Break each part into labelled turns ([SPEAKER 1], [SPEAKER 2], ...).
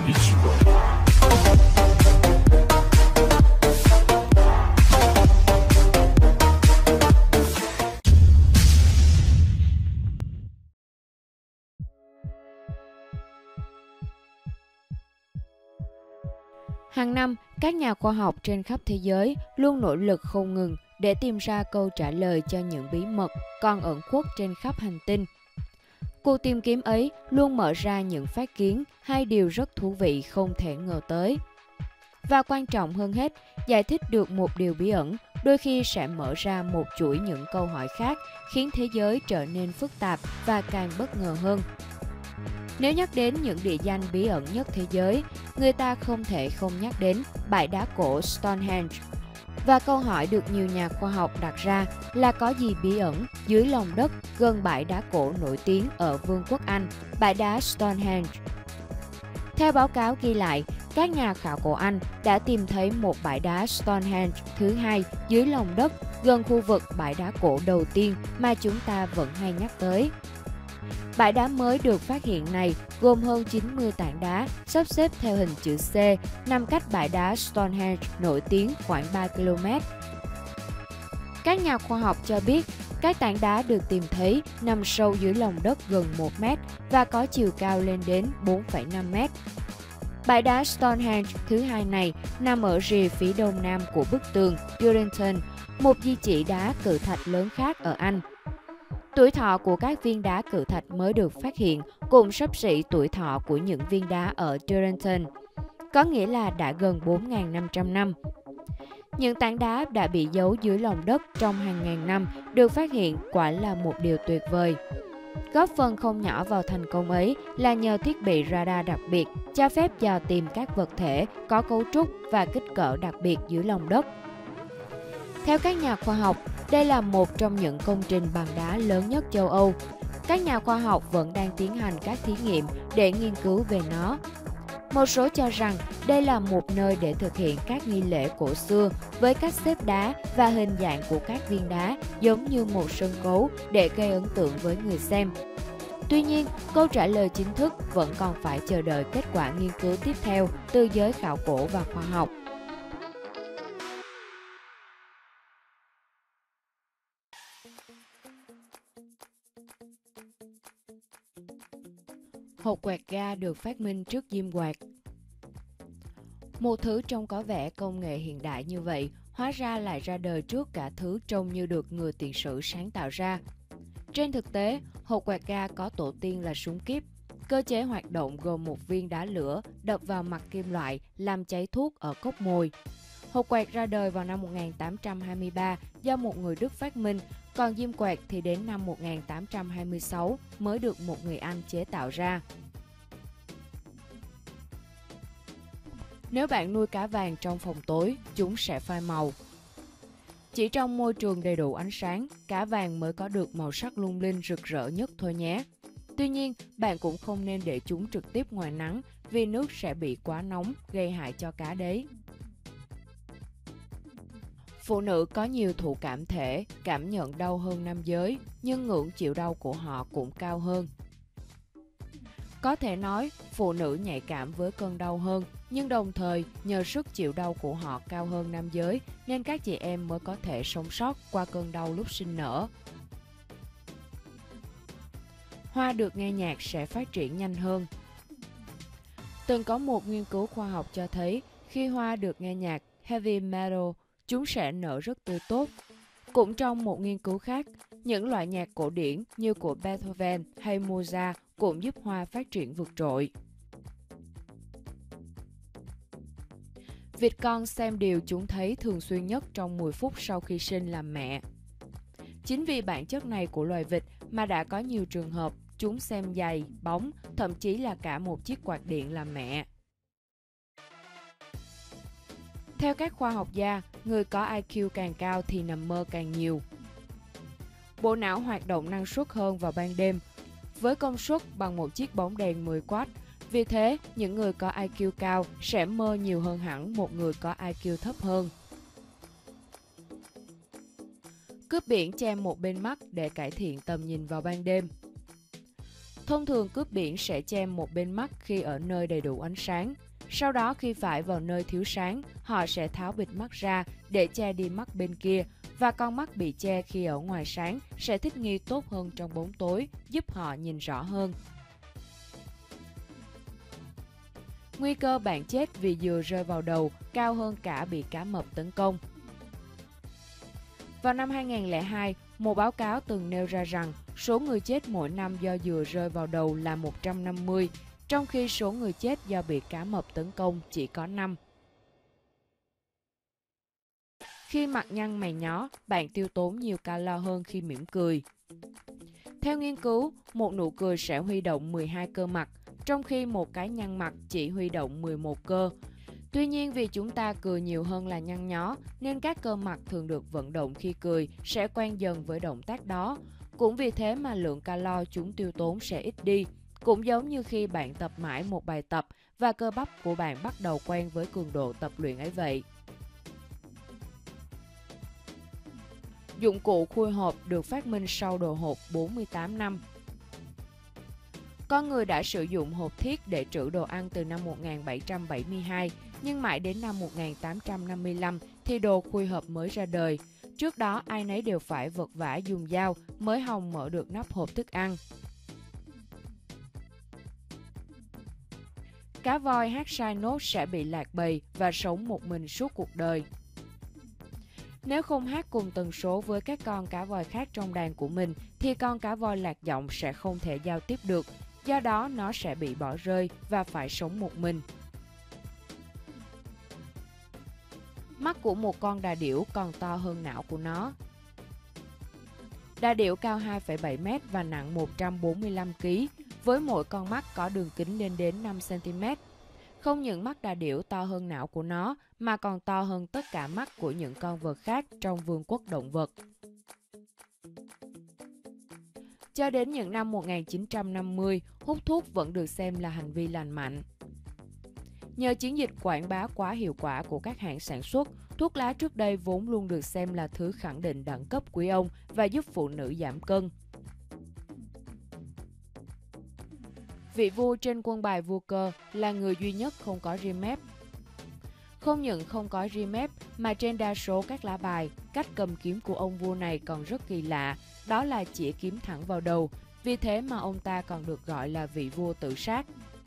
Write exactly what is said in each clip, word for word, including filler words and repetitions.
[SPEAKER 1] Ichigo.
[SPEAKER 2] Hàng năm, các nhà khoa học trên khắp thế giới luôn nỗ lực không ngừng để tìm ra câu trả lời cho những bí mật còn ẩn khuất trên khắp hành tinh. Cuộc tìm kiếm ấy luôn mở ra những phát kiến hay điều rất thú vị không thể ngờ tới. Và quan trọng hơn hết, giải thích được một điều bí ẩn đôi khi sẽ mở ra một chuỗi những câu hỏi khác, khiến thế giới trở nên phức tạp và càng bất ngờ hơn. Nếu nhắc đến những địa danh bí ẩn nhất thế giới, người ta không thể không nhắc đến bãi đá cổ Stonehenge. Và câu hỏi được nhiều nhà khoa học đặt ra là có gì bí ẩn dưới lòng đất gần bãi đá cổ nổi tiếng ở Vương quốc Anh, bãi đá Stonehenge. Theo báo cáo ghi lại, các nhà khảo cổ Anh đã tìm thấy một bãi đá Stonehenge thứ hai dưới lòng đất gần khu vực bãi đá cổ đầu tiên mà chúng ta vẫn hay nhắc tới. Bãi đá mới được phát hiện này gồm hơn chín mươi tảng đá sắp xếp theo hình chữ C, nằm cách bãi đá Stonehenge nổi tiếng khoảng ba ki lô mét. Các nhà khoa học cho biết các tảng đá được tìm thấy nằm sâu dưới lòng đất gần một mét và có chiều cao lên đến bốn phẩy năm mét. Bãi đá Stonehenge thứ hai này nằm ở rìa phía đông nam của bức tường Durrington, một di chỉ đá cự thạch lớn khác ở Anh. Tuổi thọ của các viên đá cự thạch mới được phát hiện cũng xấp xỉ tuổi thọ của những viên đá ở Durrington, có nghĩa là đã gần bốn nghìn năm trăm năm. Những tảng đá đã bị giấu dưới lòng đất trong hàng ngàn năm được phát hiện quả là một điều tuyệt vời. Góp phần không nhỏ vào thành công ấy là nhờ thiết bị radar đặc biệt, cho phép dò tìm các vật thể có cấu trúc và kích cỡ đặc biệt dưới lòng đất. Theo các nhà khoa học, đây là một trong những công trình bằng đá lớn nhất châu Âu. Các nhà khoa học vẫn đang tiến hành các thí nghiệm để nghiên cứu về nó. Một số cho rằng đây là một nơi để thực hiện các nghi lễ cổ xưa với cách xếp đá và hình dạng của các viên đá giống như một sân khấu để gây ấn tượng với người xem. Tuy nhiên, câu trả lời chính thức vẫn còn phải chờ đợi kết quả nghiên cứu tiếp theo từ giới khảo cổ và khoa học. Hột quẹt ga được phát minh trước diêm quạt. Một thứ trông có vẻ công nghệ hiện đại như vậy, hóa ra lại ra đời trước cả thứ trông như được người tiền sử sáng tạo ra. Trên thực tế, hột quẹt ga có tổ tiên là súng kíp. Cơ chế hoạt động gồm một viên đá lửa đập vào mặt kim loại làm cháy thuốc ở cốc mồi. Hột quẹt ra đời vào năm một nghìn tám trăm hai mươi ba do một người Đức phát minh, còn diêm quẹt thì đến năm một nghìn tám trăm hai mươi sáu mới được một người Anh chế tạo ra. Nếu bạn nuôi cá vàng trong phòng tối, chúng sẽ phai màu. Chỉ trong môi trường đầy đủ ánh sáng, cá vàng mới có được màu sắc lung linh rực rỡ nhất thôi nhé. Tuy nhiên, bạn cũng không nên để chúng trực tiếp ngoài nắng vì nước sẽ bị quá nóng, gây hại cho cá đấy. Phụ nữ có nhiều thụ cảm thể, cảm nhận đau hơn nam giới, nhưng ngưỡng chịu đau của họ cũng cao hơn. Có thể nói, phụ nữ nhạy cảm với cơn đau hơn, nhưng đồng thời nhờ sức chịu đau của họ cao hơn nam giới nên các chị em mới có thể sống sót qua cơn đau lúc sinh nở. Hoa được nghe nhạc sẽ phát triển nhanh hơn. Từng có một nghiên cứu khoa học cho thấy khi hoa được nghe nhạc heavy metal, chúng sẽ nở rất tươi tốt. Cũng trong một nghiên cứu khác, những loại nhạc cổ điển như của Beethoven hay Mozart cũng giúp hoa phát triển vượt trội. Vịt con xem điều chúng thấy thường xuyên nhất trong mười phút sau khi sinh là mẹ. Chính vì bản chất này của loài vịt mà đã có nhiều trường hợp chúng xem giày, bóng, thậm chí là cả một chiếc quạt điện là mẹ. Theo các khoa học gia, người có i kiu càng cao thì nằm mơ càng nhiều. Bộ não hoạt động năng suất hơn vào ban đêm, với công suất bằng một chiếc bóng đèn mười oát. Vì thế, những người có i kiu cao sẽ mơ nhiều hơn hẳn một người có i kiu thấp hơn. Cướp biển che một bên mắt để cải thiện tầm nhìn vào ban đêm. Thông thường cướp biển sẽ che một bên mắt khi ở nơi đầy đủ ánh sáng. Sau đó khi phải vào nơi thiếu sáng, họ sẽ tháo bịt mắt ra để che đi mắt bên kia, và con mắt bị che khi ở ngoài sáng sẽ thích nghi tốt hơn trong bóng tối, giúp họ nhìn rõ hơn. Nguy cơ bạn chết vì dừa rơi vào đầu cao hơn cả bị cá mập tấn công. Vào năm hai nghìn không trăm lẻ hai, một báo cáo từng nêu ra rằng số người chết mỗi năm do dừa rơi vào đầu là một trăm năm mươi, trong khi số người chết do bị cá mập tấn công chỉ có năm. Khi mặt nhăn mày nhó, bạn tiêu tốn nhiều calo hơn khi mỉm cười. Theo nghiên cứu, một nụ cười sẽ huy động mười hai cơ mặt, trong khi một cái nhăn mặt chỉ huy động mười một cơ. Tuy nhiên, vì chúng ta cười nhiều hơn là nhăn nhó, nên các cơ mặt thường được vận động khi cười sẽ quen dần với động tác đó. Cũng vì thế mà lượng calo chúng tiêu tốn sẽ ít đi. Cũng giống như khi bạn tập mãi một bài tập và cơ bắp của bạn bắt đầu quen với cường độ tập luyện ấy vậy. Dụng cụ khui hộp được phát minh sau đồ hộp bốn mươi tám năm. Con người đã sử dụng hộp thiết để trữ đồ ăn từ năm một nghìn bảy trăm bảy mươi hai, nhưng mãi đến năm một nghìn tám trăm năm mươi lăm thì đồ khui hộp mới ra đời. Trước đó, ai nấy đều phải vật vã dùng dao mới hòng mở được nắp hộp thức ăn. Cá voi hát sai nốt sẽ bị lạc bầy và sống một mình suốt cuộc đời. Nếu không hát cùng tần số với các con cá voi khác trong đàn của mình, thì con cá voi lạc giọng sẽ không thể giao tiếp được. Do đó, nó sẽ bị bỏ rơi và phải sống một mình. Mắt của một con đà điểu còn to hơn não của nó. Đà điểu cao hai phẩy bảy mét và nặng một trăm bốn mươi lăm ki lô gam, với mỗi con mắt có đường kính lên đến năm xăng ti mét. Không những mắt đà điểu to hơn não của nó, mà còn to hơn tất cả mắt của những con vật khác trong vương quốc động vật. Cho đến những năm một nghìn chín trăm năm mươi, hút thuốc vẫn được xem là hành vi lành mạnh. Nhờ chiến dịch quảng bá quá hiệu quả của các hãng sản xuất, thuốc lá trước đây vốn luôn được xem là thứ khẳng định đẳng cấp quý ông và giúp phụ nữ giảm cân. Vị vua trên quân bài vua cơ là người duy nhất không có ria mép. Không những không có ria mép mà trên đa số các lá bài, cách cầm kiếm của ông vua này còn rất kỳ lạ, đó là chĩa kiếm thẳng vào đầu, vì thế mà ông ta còn được gọi là vị vua tự sát.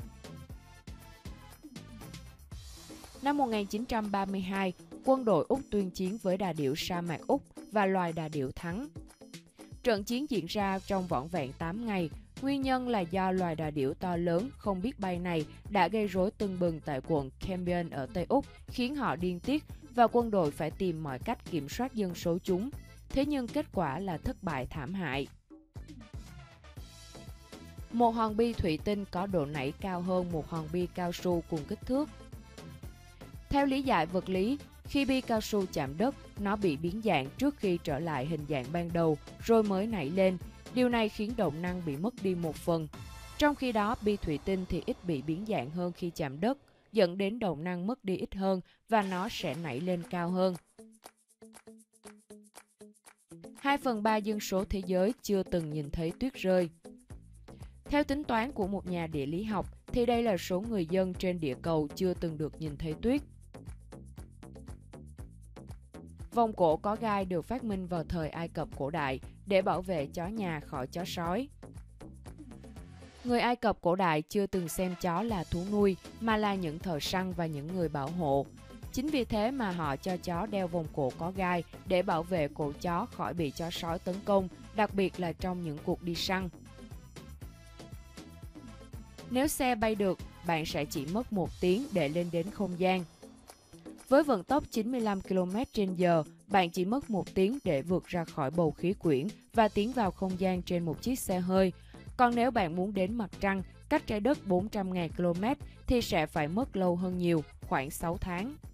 [SPEAKER 2] Năm một nghìn chín trăm ba mươi hai, quân đội Úc tuyên chiến với đà điểu sa mạc Úc và loài đà điểu thắng. Trận chiến diễn ra trong vỏn vẹn tám ngày. Nguyên nhân là do loài đà điểu to lớn không biết bay này đã gây rối tưng bừng tại quận Cambion ở Tây Úc, khiến họ điên tiết và quân đội phải tìm mọi cách kiểm soát dân số chúng. Thế nhưng kết quả là thất bại thảm hại. Một hòn bi thủy tinh có độ nảy cao hơn một hòn bi cao su cùng kích thước. Theo lý giải vật lý, khi bi cao su chạm đất, nó bị biến dạng trước khi trở lại hình dạng ban đầu rồi mới nảy lên. Điều này khiến động năng bị mất đi một phần. Trong khi đó, bi thủy tinh thì ít bị biến dạng hơn khi chạm đất, dẫn đến động năng mất đi ít hơn và nó sẽ nảy lên cao hơn. hai phần ba dân số thế giới chưa từng nhìn thấy tuyết rơi. Theo tính toán của một nhà địa lý học, thì đây là số người dân trên địa cầu chưa từng được nhìn thấy tuyết. Vòng cổ có gai được phát minh vào thời Ai Cập cổ đại để bảo vệ chó nhà khỏi chó sói. Người Ai Cập cổ đại chưa từng xem chó là thú nuôi, mà là những thợ săn và những người bảo hộ. Chính vì thế mà họ cho chó đeo vòng cổ có gai để bảo vệ cổ chó khỏi bị chó sói tấn công, đặc biệt là trong những cuộc đi săn. Nếu xe bay được, bạn sẽ chỉ mất một tiếng để lên đến không gian. Với vận tốc chín mươi lăm ki lô mét trên giờ, bạn chỉ mất một tiếng để vượt ra khỏi bầu khí quyển và tiến vào không gian trên một chiếc xe hơi. Còn nếu bạn muốn đến mặt trăng, cách trái đất bốn trăm nghìn ki lô mét, thì sẽ phải mất lâu hơn nhiều, khoảng sáu tháng.